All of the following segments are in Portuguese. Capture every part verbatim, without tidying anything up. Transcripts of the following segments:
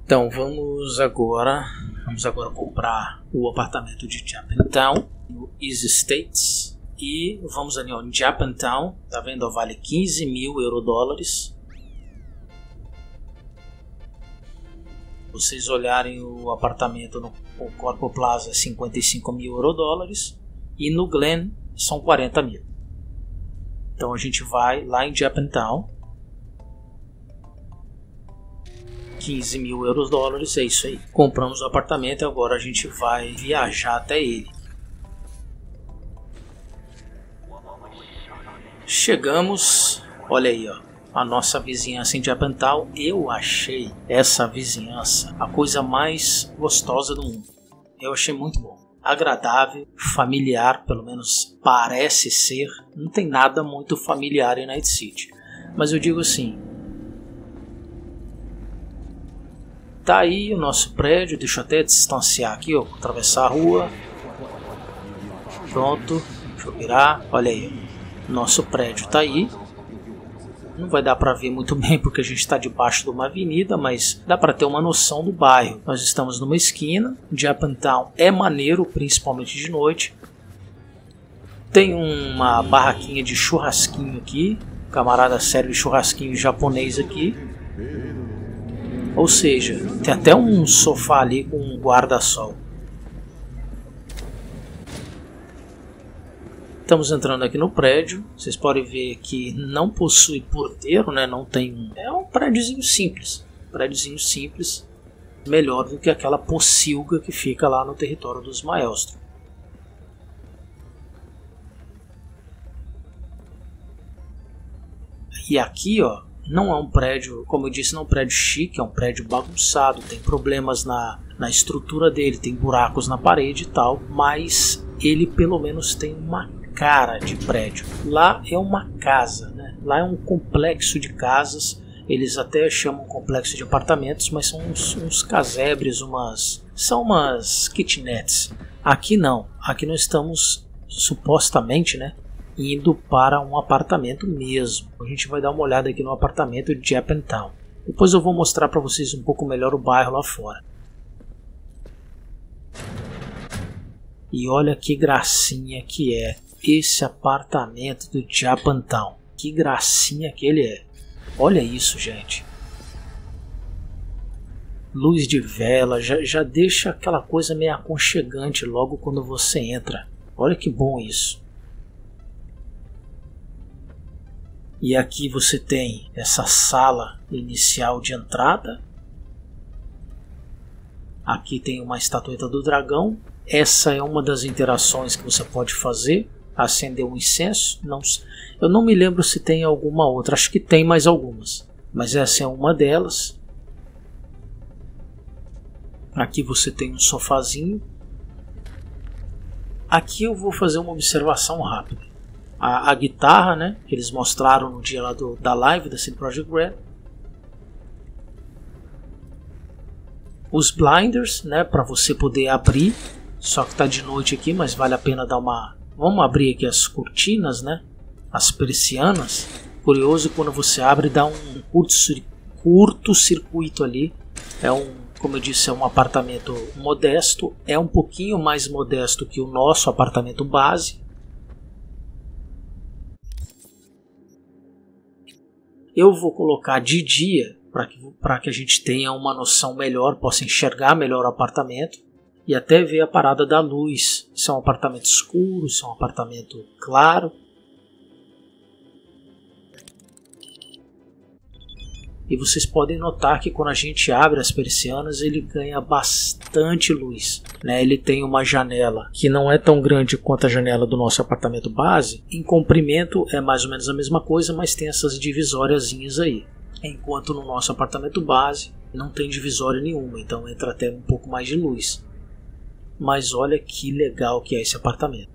Então vamos agora, vamos agora comprar o apartamento de Japantown, no Easy Estates. E vamos ali ó, em Japantown, tá vendo? Ó, vale quinze mil eurodólares. Vocês olharem o apartamento no Corpo Plaza, cinquenta e cinco mil eurodólares. E no Glen são quarenta mil. Então a gente vai lá em Japantown. quinze mil euros dólares, é isso aí. Compramos o apartamento e agora a gente vai viajar até ele. Chegamos, olha aí ó, a nossa vizinhança em Japantown. Eu achei essa vizinhança a coisa mais gostosa do mundo. Eu achei muito bom. Agradável, familiar, pelo menos parece ser. Não tem nada muito familiar em Night City. Mas eu digo assim, tá aí o nosso prédio. Deixa eu até distanciar aqui, ó, atravessar a rua. Pronto, deixa eu virar, olha aí. Nosso prédio tá aí. Não vai dar para ver muito bem porque a gente está debaixo de uma avenida, mas dá para ter uma noção do bairro. Nós estamos numa esquina. Japantown é maneiro, principalmente de noite. Tem uma barraquinha de churrasquinho aqui. Camarada serve churrasquinho japonês aqui. Ou seja, tem até um sofá ali com um guarda-sol. Estamos entrando aqui no prédio. Vocês podem ver que não possui porteiro, né? Não tem. É um prédiozinho simples. Prédiozinho simples. Melhor do que aquela pocilga que fica lá no território dos Maelstrom. E aqui, ó, não é um prédio, como eu disse, não é um prédio chique, é um prédio bagunçado. Tem problemas na, na estrutura dele, tem buracos na parede e tal. Mas ele pelo menos tem uma cara de prédio. Lá é uma casa, né? Lá é um complexo de casas. Eles até chamam complexo de apartamentos, mas são uns, uns casebres, umas, são umas kitnets. Aqui não. Aqui nós estamos supostamente, né, indo para um apartamento mesmo. A gente vai dar uma olhada aqui no apartamento de Japantown. Depois eu vou mostrar para vocês um pouco melhor o bairro lá fora. E olha que gracinha que é esse apartamento do Japantown. Que gracinha que ele é. Olha isso, gente. Luz de vela, já, já deixa aquela coisa meio aconchegante logo quando você entra. Olha que bom isso. E aqui você tem essa sala inicial de entrada. Aqui tem uma estatueta do dragão. Essa é uma das interações que você pode fazer. Acender um incenso. Não, eu não me lembro se tem alguma outra. Acho que tem mais algumas. Mas essa é uma delas. Aqui você tem um sofazinho. Aqui eu vou fazer uma observação rápida. A, a guitarra, né, que eles mostraram no dia lá do, da live da C D Projekt Red. Os blinders, né, para você poder abrir. Só que tá de noite aqui, mas vale a pena dar uma... Vamos abrir aqui as cortinas, né? As persianas. Curioso, quando você abre, dá um curto-circuito ali. É um, como eu disse, é um apartamento modesto. É um pouquinho mais modesto que o nosso apartamento base. Eu vou colocar de dia para que, para que a gente tenha uma noção melhor, possa enxergar melhor o apartamento. E até ver a parada da luz. Se é um apartamento escuro, se é um apartamento claro. E vocês podem notar que quando a gente abre as persianas, ele ganha bastante luz, né? Ele tem uma janela que não é tão grande quanto a janela do nosso apartamento base. Em comprimento é mais ou menos a mesma coisa, mas tem essas divisóriazinhas aí. Enquanto no nosso apartamento base não tem divisória nenhuma, então entra até um pouco mais de luz. Mas olha que legal que é esse apartamento.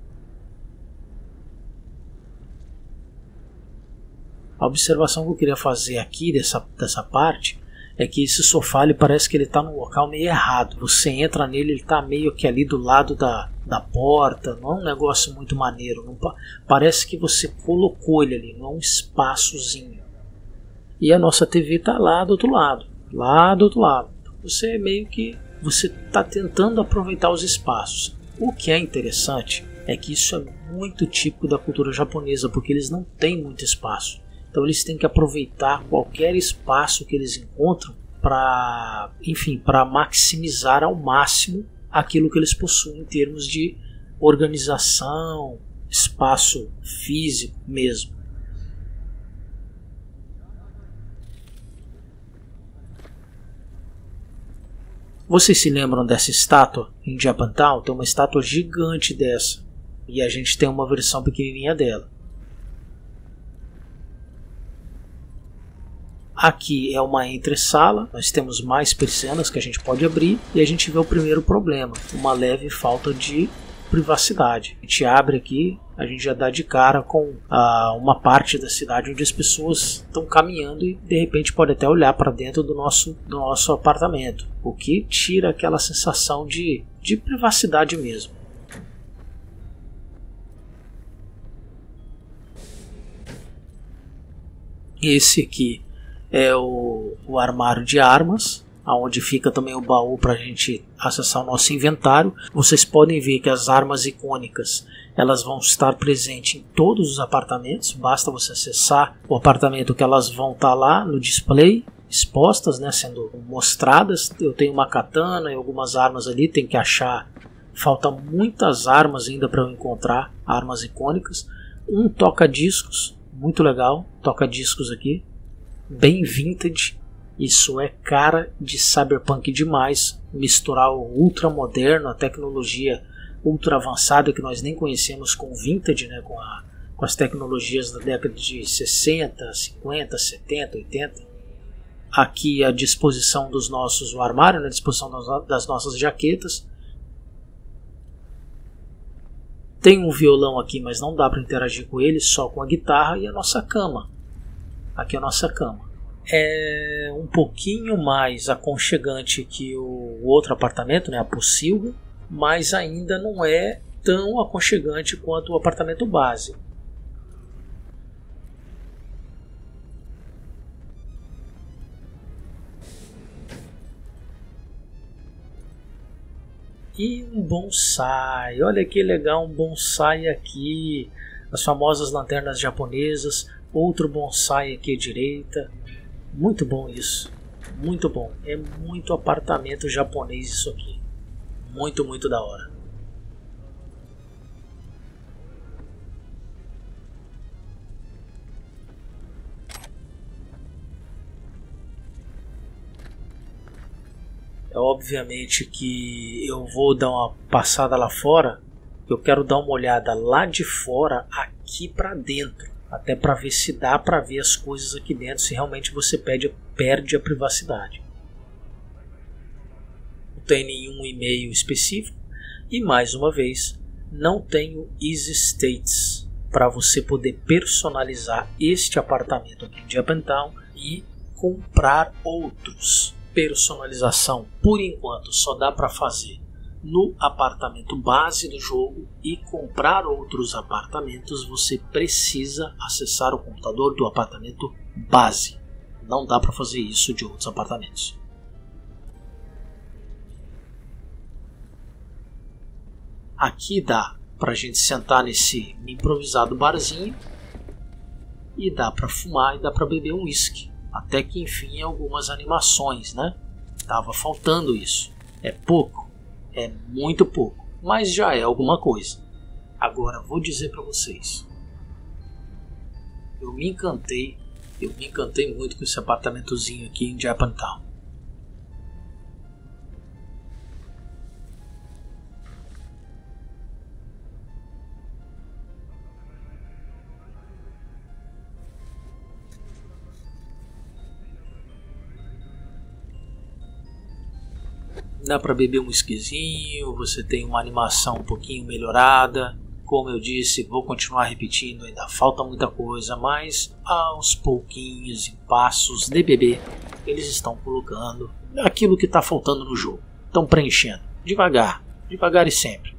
A observação que eu queria fazer aqui dessa, dessa parte é que esse sofá ele parece que ele está no local meio errado. Você entra nele, ele está meio que ali do lado da, da porta. Não é um negócio muito maneiro. Não, parece que você colocou ele ali, não é um espaçozinho. E a nossa T V está lá do outro lado. Lá do outro lado. Você meio que você está tentando aproveitar os espaços. O que é interessante é que isso é muito típico da cultura japonesa, porque eles não têm muito espaço. Então eles têm que aproveitar qualquer espaço que eles encontram para, enfim, para maximizar ao máximo aquilo que eles possuem em termos de organização, espaço físico mesmo. Vocês se lembram dessa estátua em Japantown? Tem uma estátua gigante dessa. E a gente tem uma versão pequenininha dela. Aqui é uma entresala. Nós temos mais persianas que a gente pode abrir. E a gente vê o primeiro problema. Uma leve falta de privacidade. A gente abre aqui, a gente já dá de cara com ah, uma parte da cidade onde as pessoas estão caminhando e de repente pode até olhar para dentro do nosso, do nosso apartamento, o que tira aquela sensação de, de privacidade mesmo. Esse aqui é o, o armário de armas, onde fica também o baú para a gente acessar o nosso inventário. Vocês podem ver que as armas icônicas elas vão estar presentes em todos os apartamentos. Basta você acessar o apartamento que elas vão estar lá no display, expostas, né, sendo mostradas. Eu tenho uma katana e algumas armas ali, tem que achar. Falta muitas armas ainda para eu encontrar, armas icônicas. Um toca-discos, muito legal, toca-discos aqui, bem vintage. Isso é cara de cyberpunk demais, misturar o ultra moderno, a tecnologia ultra avançada que nós nem conhecemos com vintage, né, com, a, com as tecnologias da década de sessenta, cinquenta, setenta, oitenta. Aqui a disposição dos nossos, o armário, né, a disposição das, das nossas jaquetas. Tem um violão aqui, mas não dá para interagir com ele, só com a guitarra, e a nossa cama. Aqui é a nossa cama. É um pouquinho mais aconchegante que o outro apartamento, né, a Pocilga, mas ainda não é tão aconchegante quanto o apartamento base. E um bonsai, olha que legal, um bonsai aqui, as famosas lanternas japonesas, outro bonsai aqui à direita. Muito bom isso, muito bom, é muito apartamento japonês isso aqui, muito, muito da hora. É obviamente que eu vou dar uma passada lá fora, eu quero dar uma olhada lá de fora, aqui pra dentro. Até para ver se dá para ver as coisas aqui dentro, se realmente você perde, perde a privacidade. Não tem nenhum e-mail específico. E mais uma vez, não tenho Easy States para você poder personalizar este apartamento aqui em Japantown e comprar outros. Personalização, por enquanto, só dá para fazer no apartamento base do jogo, e comprar outros apartamentos você precisa acessar o computador do apartamento base. Não dá para fazer isso de outros apartamentos. Aqui dá para a gente sentar nesse improvisado barzinho e dá para fumar e dá para beber um whisky. Até que enfim algumas animações, né? Tava faltando isso. É pouco. É muito pouco, mas já é alguma coisa. Agora vou dizer para vocês, eu me encantei, eu me encantei muito com esse apartamentozinho aqui em Japantown. Dá para beber um whiskyzinho, você tem uma animação um pouquinho melhorada. Como eu disse, vou continuar repetindo, ainda falta muita coisa, mas aos pouquinhos, em passos de bebê, eles estão colocando aquilo que está faltando no jogo. Estão preenchendo, devagar, devagar e sempre.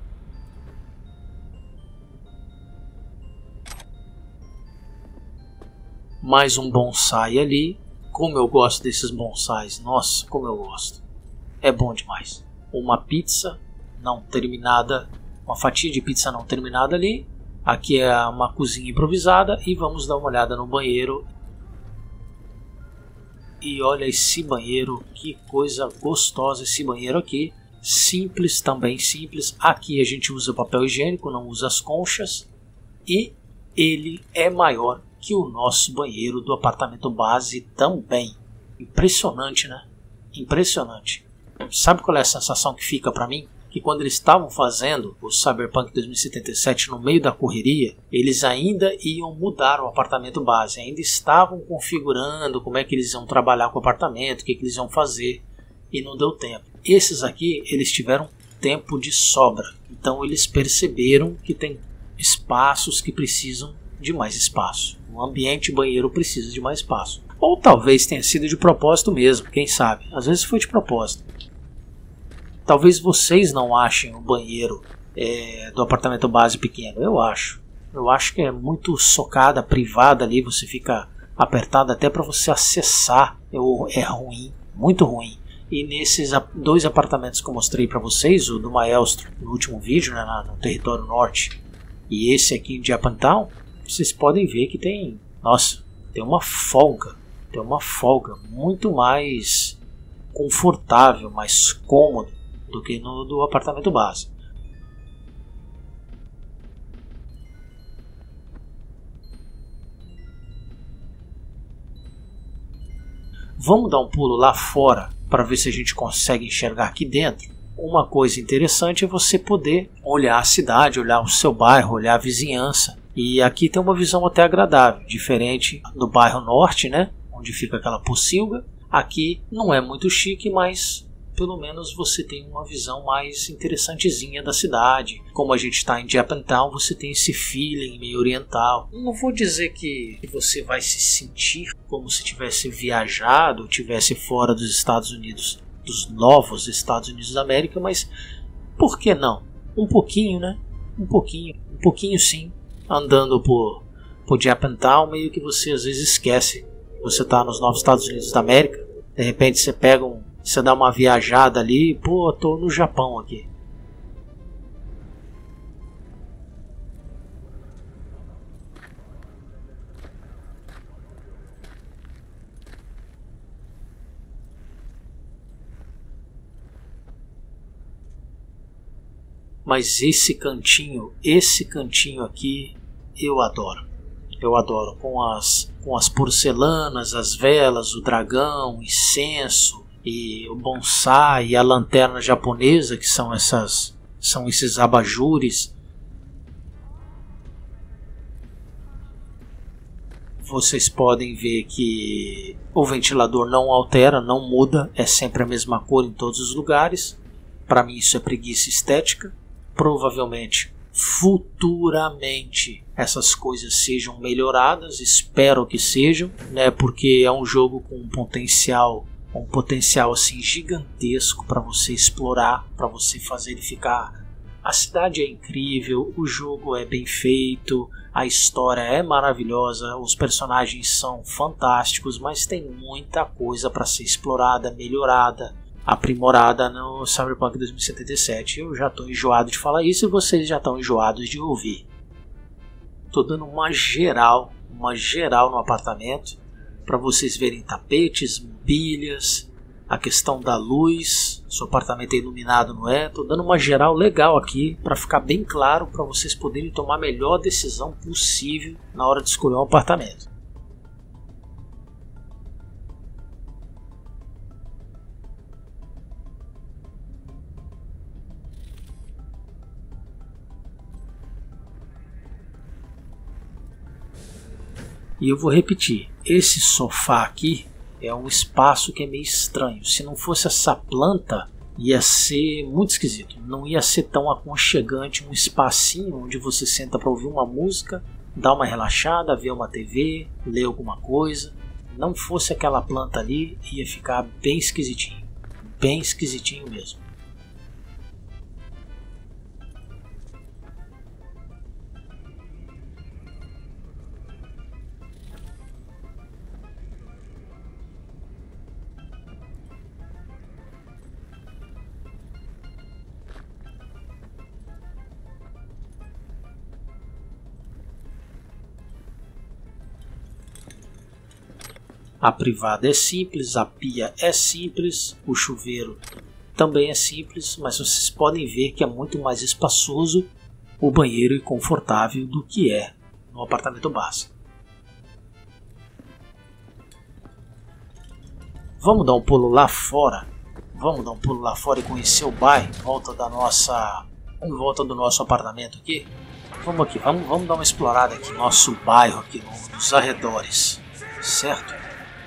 Mais um bonsai ali. Como eu gosto desses bonsais, nossa, como eu gosto. é bom demais. Uma pizza não terminada, uma fatia de pizza não terminada ali. Aqui é uma cozinha improvisada e vamos dar uma olhada no banheiro. E olha esse banheiro, que coisa gostosa esse banheiro aqui. Simples, também simples. Aqui a gente usa papel higiênico, não usa as conchas. E ele é maior que o nosso banheiro do apartamento base também. Impressionante, né? Impressionante. Sabe qual é a sensação que fica pra mim? Que quando eles estavam fazendo o Cyberpunk dois mil e setenta e sete no meio da correria, eles ainda iam mudar o apartamento base, ainda estavam configurando como é que eles iam trabalhar com o apartamento, o que, que eles iam fazer, e não deu tempo. Esses aqui, eles tiveram tempo de sobra, então eles perceberam que tem espaços que precisam de mais espaço. O ambiente banheiro precisa de mais espaço. Ou talvez tenha sido de propósito mesmo, quem sabe? Às vezes foi de propósito. Talvez vocês não achem o banheiro é, do apartamento base pequeno. Eu acho. Eu acho que é muito socada, privada ali. Você fica apertado até para você acessar. Eu, é ruim, muito ruim. E nesses dois apartamentos que eu mostrei para vocês, o do Maelstro no último vídeo, né, no território norte, e esse aqui em Japantown, vocês podem ver que tem, nossa, tem uma folga. Tem uma folga muito mais confortável, mais cômodo do que no do apartamento base. Vamos dar um pulo lá fora para ver se a gente consegue enxergar aqui dentro. Uma coisa interessante é você poder olhar a cidade, olhar o seu bairro, olhar a vizinhança. E aqui tem uma visão até agradável, diferente do bairro norte, né, onde fica aquela pocilga. Aqui não é muito chique, mas pelo menos você tem uma visão mais interessantezinha da cidade. Como a gente está em Japantown, você tem esse feeling meio oriental. Não vou dizer que você vai se sentir como se tivesse viajado, tivesse fora dos Estados Unidos, dos novos Estados Unidos da América, mas por que não? Um pouquinho, né? Um pouquinho, um pouquinho sim. Andando por, por Japantown, meio que você às vezes esquece. Você está nos novos Estados Unidos da América, de repente você pega um Você dá uma viajada ali, pô, tô no Japão aqui. Mas esse cantinho, esse cantinho aqui, eu adoro. Eu adoro, com as, com as porcelanas, as velas, o dragão, o incenso, e o bonsai e a lanterna japonesa, que são essas, são esses abajures. Vocês podem ver que o ventilador não altera, não muda, é sempre a mesma cor em todos os lugares. Para mim isso é preguiça estética. Provavelmente, futuramente, essas coisas sejam melhoradas, espero que sejam, né? Porque é um jogo com um potencial um potencial assim gigantesco para você explorar, para você fazer ele ficar. A cidade é incrível, o jogo é bem feito, a história é maravilhosa, os personagens são fantásticos, mas tem muita coisa para ser explorada, melhorada, aprimorada no Cyberpunk dois mil e setenta e sete. Eu já estou enjoado de falar isso e vocês já estão enjoados de ouvir. Estou dando uma geral, uma geral no apartamento, para vocês verem tapetes, mobílias, a questão da luz, se o apartamento é iluminado, não é? Estou dando uma geral legal aqui para ficar bem claro, para vocês poderem tomar a melhor decisão possível na hora de escolher um apartamento. E eu vou repetir, esse sofá aqui é um espaço que é meio estranho. Se não fosse essa planta, ia ser muito esquisito. Não ia ser tão aconchegante, um espacinho onde você senta para ouvir uma música, dar uma relaxada, ver uma T V, ler alguma coisa. Não fosse aquela planta ali, ia ficar bem esquisitinho. Bem esquisitinho mesmo. A privada é simples, a pia é simples, o chuveiro também é simples, mas vocês podem ver que é muito mais espaçoso o banheiro e confortável do que é no apartamento básico. Vamos dar um pulo lá fora. Vamos dar um pulo lá fora e conhecer o bairro em volta da nossa, em volta do nosso apartamento aqui. Vamos aqui, vamos, vamos dar uma explorada aqui no nosso bairro aqui no, nos arredores, certo?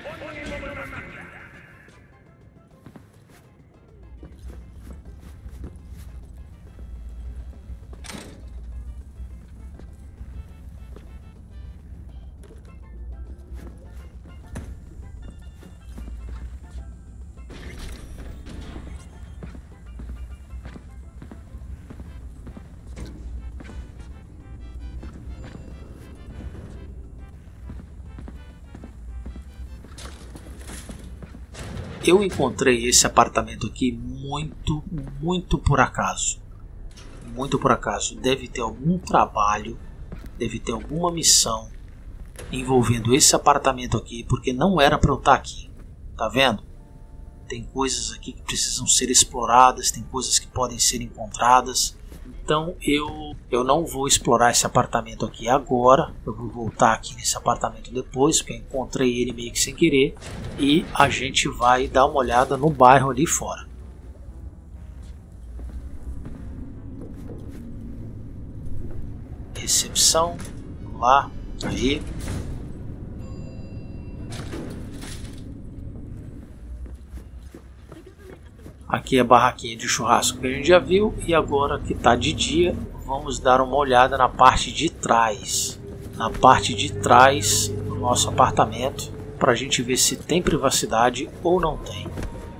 Eu encontrei esse apartamento aqui muito, muito por acaso. Muito por acaso. Deve ter algum trabalho, deve ter alguma missão envolvendo esse apartamento aqui, porque não era para eu estar aqui. Tá vendo? Tem coisas aqui que precisam ser exploradas, tem coisas que podem ser encontradas. Então eu, eu não vou explorar esse apartamento aqui agora. Eu vou voltar aqui nesse apartamento depois, porque eu encontrei ele meio que sem querer. E a gente vai dar uma olhada no bairro ali fora. Recepção. Vamos lá. Aí. Aqui é a barraquinha de churrasco que a gente já viu, e agora que está de dia, vamos dar uma olhada na parte de trás. Na parte de trás do nosso apartamento, para a gente ver se tem privacidade ou não tem.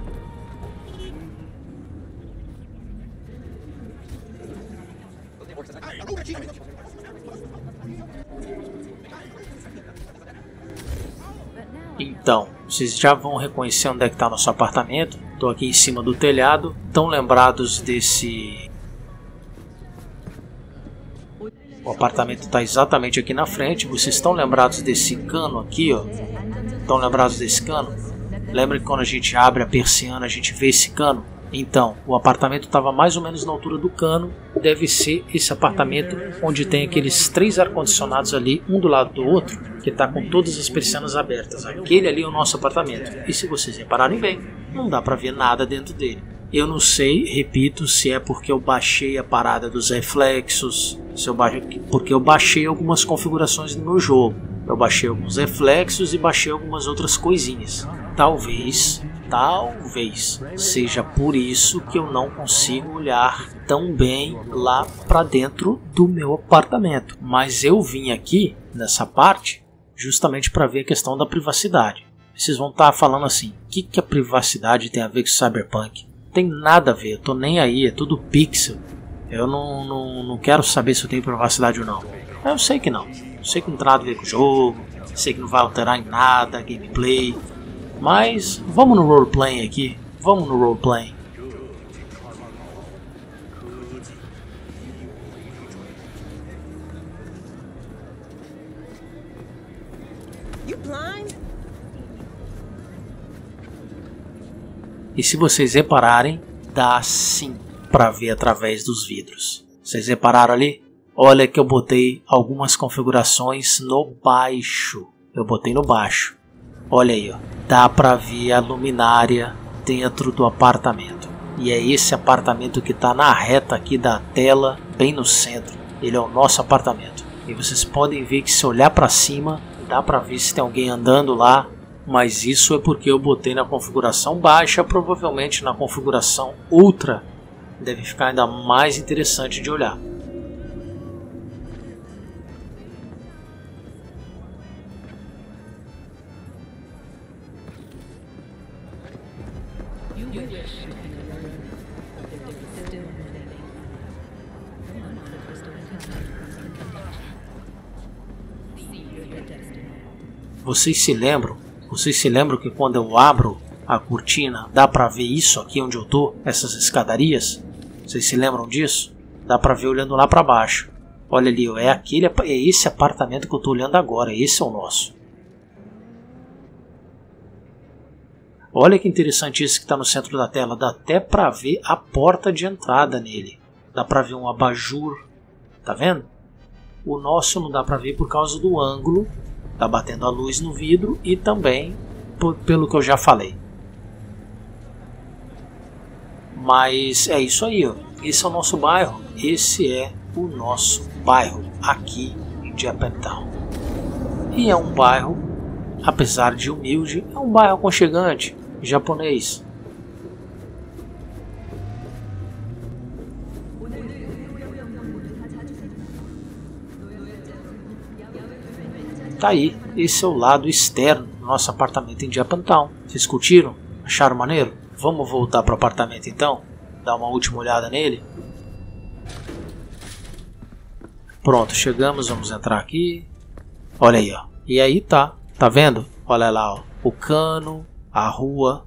Então, vocês já vão reconhecer onde é que está nosso apartamento. Estou aqui em cima do telhado. Estão lembrados desse... O apartamento está exatamente aqui na frente. Vocês estão lembrados desse cano aqui, ó? Estão lembrados desse cano? Lembra que quando a gente abre a persiana a gente vê esse cano? Então, o apartamento estava mais ou menos na altura do cano. Deve ser esse apartamento onde tem aqueles três ar-condicionados ali, um do lado do outro, que está com todas as persianas abertas. Aquele ali é o nosso apartamento. E se vocês repararem bem, não dá para ver nada dentro dele. Eu não sei, repito, se é porque eu baixei a parada dos reflexos, se eu baixei, porque eu baixei algumas configurações no meu jogo. Eu baixei alguns reflexos e baixei algumas outras coisinhas. Talvez... Talvez seja por isso que eu não consigo olhar tão bem lá para dentro do meu apartamento. Mas eu vim aqui nessa parte justamente para ver a questão da privacidade. Vocês vão estar falando assim: o que, que a privacidade tem a ver com Cyberpunk? Não tem nada a ver, eu tô nem aí, é tudo pixel. Eu não, não, não quero saber se eu tenho privacidade ou não. Eu sei que não. Eu sei que não tem nada a ver com o jogo, sei que não vai alterar em nada a gameplay. Mas vamos no roleplay aqui, vamos no roleplay. E se vocês repararem, dá sim para ver através dos vidros. Vocês repararam ali? Olha que eu botei algumas configurações no baixo. Eu botei no baixo. Olha aí, ó. Dá pra ver a luminária dentro do apartamento. E é esse apartamento que está na reta aqui da tela, bem no centro. Ele é o nosso apartamento. E vocês podem ver que se olhar para cima, dá pra ver se tem alguém andando lá. Mas isso é porque eu botei na configuração baixa, provavelmente na configuração ultra deve ficar ainda mais interessante de olhar. Vocês se lembram? Vocês se lembram que quando eu abro a cortina dá pra ver isso aqui onde eu tô? Essas escadarias? Vocês se lembram disso? Dá pra ver olhando lá pra baixo. Olha ali, é, aquele, é esse apartamento que eu tô olhando agora. Esse é o nosso. Olha que interessante isso que está no centro da tela. Dá até para ver a porta de entrada nele. Dá para ver um abajur. Tá vendo? O nosso não dá para ver por causa do ângulo. Tá batendo a luz no vidro e também por, pelo que eu já falei. Mas é isso aí, ó. Esse é o nosso bairro. Esse é o nosso bairro aqui em Japantown. E é um bairro, apesar de humilde, é um bairro aconchegante, japonês. Tá aí, esse é o lado externo do nosso apartamento em Japantown. Vocês curtiram? Acharam maneiro? Vamos voltar pro apartamento então? Dar uma última olhada nele? Pronto, chegamos, vamos entrar aqui. Olha aí, ó. E aí tá, tá vendo? Olha lá, ó. O cano, a rua.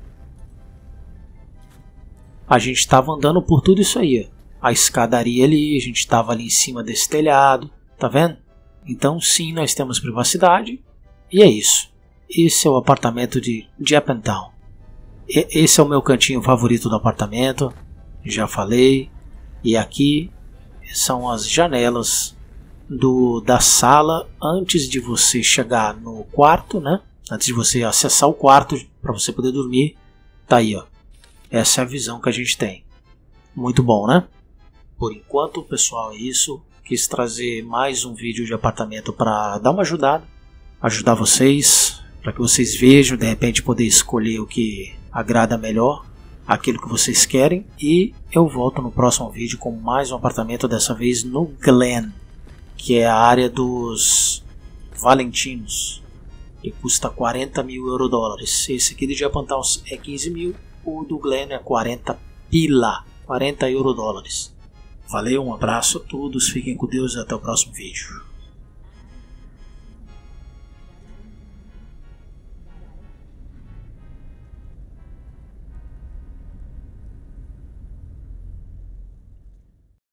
A gente estava andando por tudo isso aí, ó. A escadaria ali, a gente estava ali em cima desse telhado, tá vendo? Então sim, nós temos privacidade. E é isso. Esse é o apartamento de Japantown. E esse é o meu cantinho favorito do apartamento. Já falei. E aqui são as janelas do, da sala antes de você chegar no quarto, né? Antes de você acessar o quarto para você poder dormir. Tá aí, ó. Essa é a visão que a gente tem. Muito bom, né? Por enquanto, pessoal, é isso. Quis trazer mais um vídeo de apartamento para dar uma ajudada, ajudar vocês, para que vocês vejam, de repente poder escolher o que agrada melhor, aquilo que vocês querem. E eu volto no próximo vídeo com mais um apartamento, dessa vez no Glen, que é a área dos Valentinos, que custa quarenta mil euro dólares. Esse aqui de Japantown é quinze mil, o do Glen é quarenta pila, quarenta euro dólares. Valeu, um abraço a todos, fiquem com Deus e até o próximo vídeo.